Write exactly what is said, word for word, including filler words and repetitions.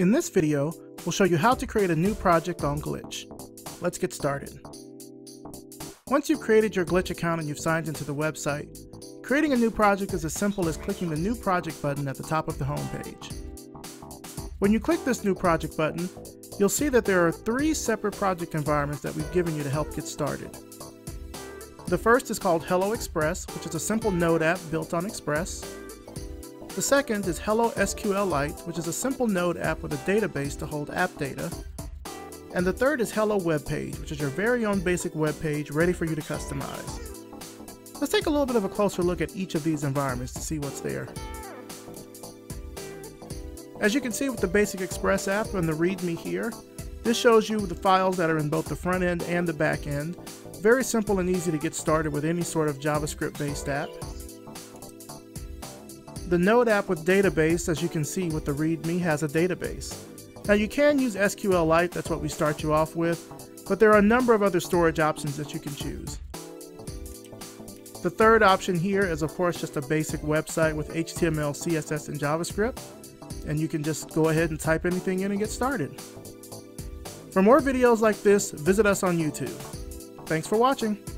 In this video, we'll show you how to create a new project on Glitch. Let's get started. Once you've created your Glitch account and you've signed into the website, creating a new project is as simple as clicking the New Project button at the top of the home page. When you click this New Project button, you'll see that there are three separate project environments that we've given you to help get started. The first is called Hello Express, which is a simple Node app built on Express. The second is Hello SQLite, which is a simple Node app with a database to hold app data. And the third is Hello Web Page, which is your very own basic web page ready for you to customize. Let's take a little bit of a closer look at each of these environments to see what's there. As you can see with the basic Express app and the README here, this shows you the files that are in both the front end and the back end. Very simple and easy to get started with any sort of JavaScript-based app. The Node app with database, as you can see with the README, has a database. Now you can use SQLite, that's what we start you off with, but there are a number of other storage options that you can choose. The third option here is of course just a basic website with H T M L, C S S, and JavaScript, and you can just go ahead and type anything in and get started. For more videos like this, visit us on YouTube. Thanks for watching.